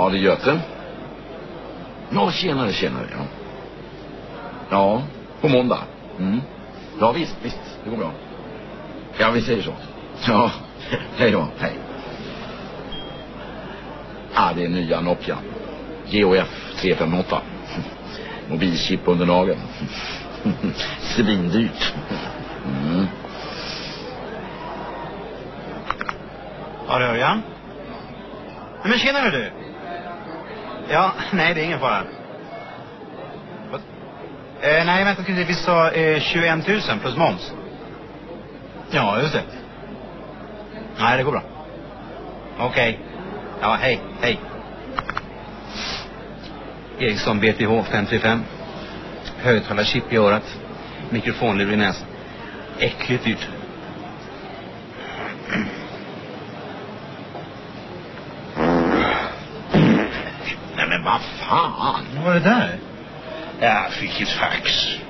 Ja, det är Göte. Ja, tjenare. Ja, ja, på måndag. Ja, visst, det går bra. Ja, vi säger så. Ja, hej då, hej. Ja, det är nya Nokia. GOF 358. Mobilchip under nageln. Svindyrt. Ja, det hör jag. Men tjena du. Ja, nej, det är ingen fara. Nej, vänta, vi sa 21 000 plus moms. Ja, just det. Nej, det går bra. Okej. Ja, hej. Ericsson BTH 535. Högtalarchip i örat. Mikrofonlur i näsan. Äckligt dyrt. Nej, men vad fan? Vad var det där? Jag fick ett fax.